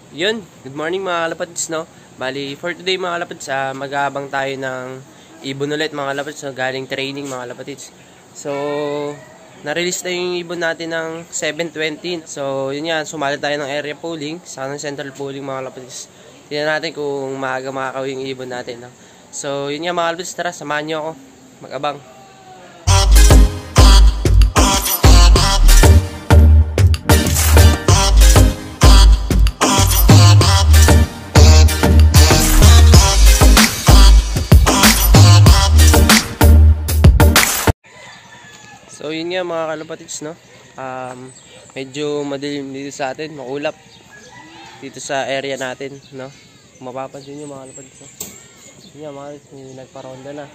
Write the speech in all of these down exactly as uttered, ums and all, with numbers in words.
Yun, good morning mga kalapatids, no? Bali, for today mga kalapatids, uh, mag-aabang tayo ng ibon ulit mga kalapatids, no? Galing training mga kalapatids. So, na-release na yung ibon natin ng seven twenty. So, yun yan, sumali tayo ng area pooling, sa central pooling mga kalapatids. Tingnan natin kung maaga makakaw yung ibon natin, no? So, yun yan mga kalapatids, tara, samahan nyo ako, mag-abang. So yun nga mga kalapatids, no? Um, medyo madilim dito sa atin, makulap dito sa area natin, no? Kung mapapansin nyo mga kalapatids, no? Yun nga mga kalapatids, may nagparonda na.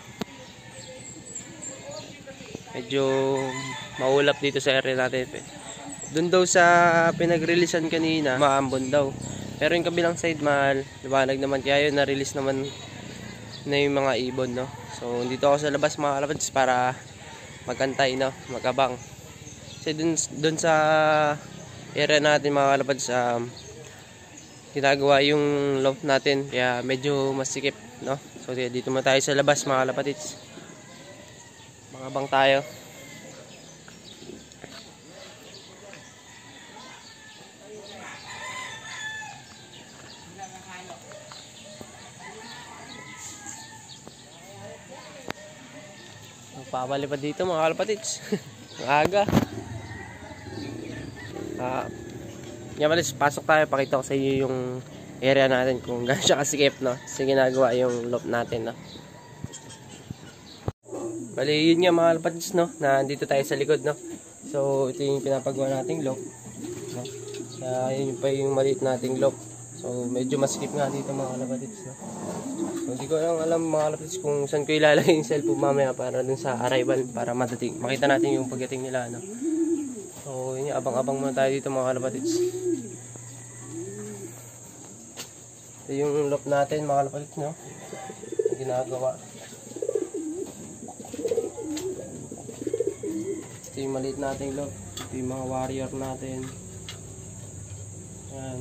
Medyo maulap dito sa area natin. Doon daw sa pinag-releasean kanina, maambon daw. Pero yung kabilang side, mahal, liwanag naman, kaya yun, na-release naman na yung mga ibon, no? So dito ako sa labas mga kalapatids para magantay, no, magabang. Kasi dun, dun sa area natin mga kalapatids, um, ginagawa yung loft natin, kaya medyo masikip, no. So dito mo tayo sa labas mga kalapatids, magabang tayo. Papalipad dito mga kalapatids. Ang aga. Ah, yan malis, pasok tayo, pakita ko sa iyo yung area natin kung gaano siya kasikip, no. Kasi ginagawa yung loft natin, no. Bali yun nga mga kalapatids, no, na dito tayo sa likod, no. So ito yung pinapagawa nating loft, no. Kaya yun pa yung maliit nating loft. So medyo masikip nga dito mga kalapatids, no. So, hindi ko lang alam mga kalapatids kung saan ko ilalagay yung cellphone mamaya para dun sa arrival, para madating, makita natin yung pagdating nila, no? So yun, abang-abang muna tayo dito mga kalapatids. Ito yung loft natin mga kalapatids, no? Ginagawa. Ito yung maliit nating loft. Ito yung mga warrior natin. Ayan.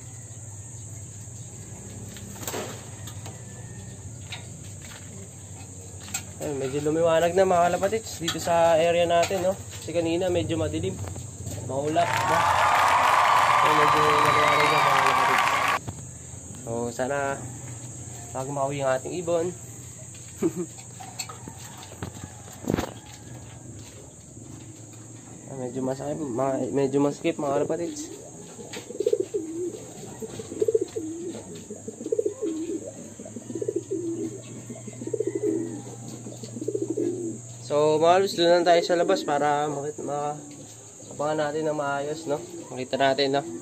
Ay, medyo lumiwanag na mga kalapatids dito sa area natin, no? Kasi kanina medyo madilim, maulap, no? So medyo lumiwanag na mga kalapatids. So sana bago mauwi ang ating ibon. medyo masakit, medyo maskip mga kalapatids. So mga kalapatids, doon lang tayo sa labas para makita, makapangan natin ng maayos, no? Makita natin, no?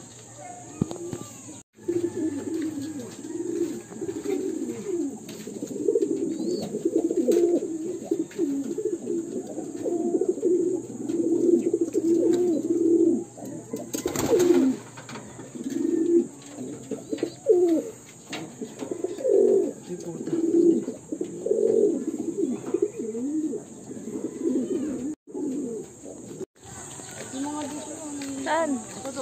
Saan?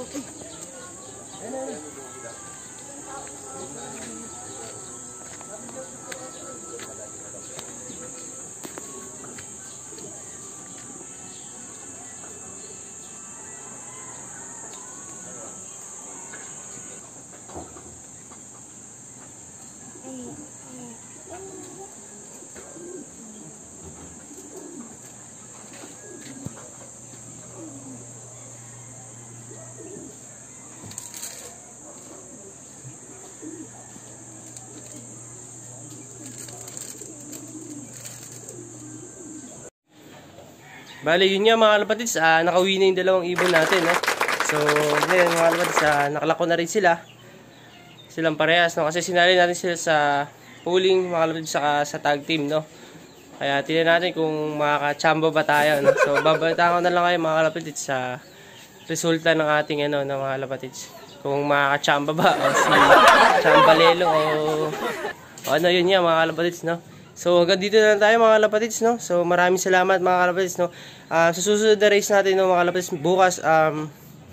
Bali yun nga mga kalapatids, uh, nakauwi na yung dalawang ibon natin, no? So ngayon mga kalapatids, uh, nakalako na rin sila silang parehas, no? Kasi sinali natin sila sa pooling mga kalapatids, saka sa tag team, no? Kaya tingnan natin kung makaka-chamba ba tayo, no? So babalitaan ko na lang kayo mga kalapatids sa resulta ng ating ano, ng mga kalapatids, kung makaka-chamba ba o si Chambalelo o, o ano yun nga mga kalapatids, no? So hanggang dito na lang tayo mga kalapatids, no? So maraming salamat mga kalapatids, no? Uh, sa susunod na race natin, no, mga kalapatids, bukas um,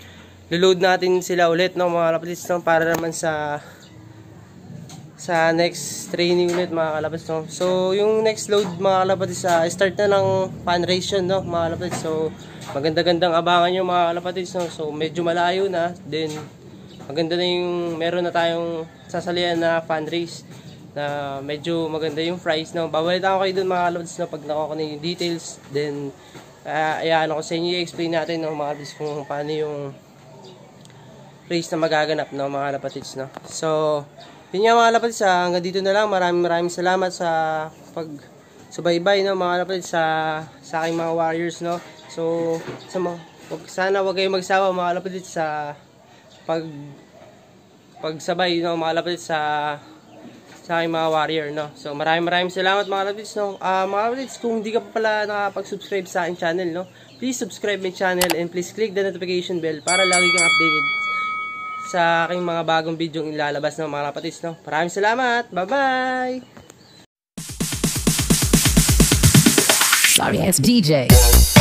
Reload natin sila ulit, no, mga kalapatids, no, para naman sa sa next training ulit, mga kalapatids, no. So yung next load, mga kalapatids, uh, start na ng fundraiser, no, mga kalapatids. So maganda-gandang abangan nyo, mga kalapatids, no. So medyo malayo na, then maganda na yung meron na tayong sasalihan na fundraise na medyo maganda yung price, no. Babalitaan ko kayo dun, mga kalapatids, no, pag nakuha ko na yung details. Then uh, ayan ako sa inyo, i-explain natin, no, mga kalapatids, kung paano yung race na magaganap, no, mga kalapatids, no. So yun nga, mga kalapatids, ah, hanggang dito na lang. Maraming maraming salamat sa pag subaybay, no, mga kalapatids, sa sa aking mga warriors, no. So sa mga, sana wag kayong magsawa, mga kalapatids, sa pag pagsabay, no, mga kalapatids, sa sa aking mga warrior, no. So maraming maraming salamat, mga kalapatids, no. Uh, mga kalapatids, kung hindi ka pa pala nakapag-subscribe sa aking channel, no, please subscribe my channel and please click the notification bell para lagi kang updated sa aking mga bagong video yung ilalabas, ng mga kalapatids, no. Maraming salamat. Bye-bye! Sorry, it's D J.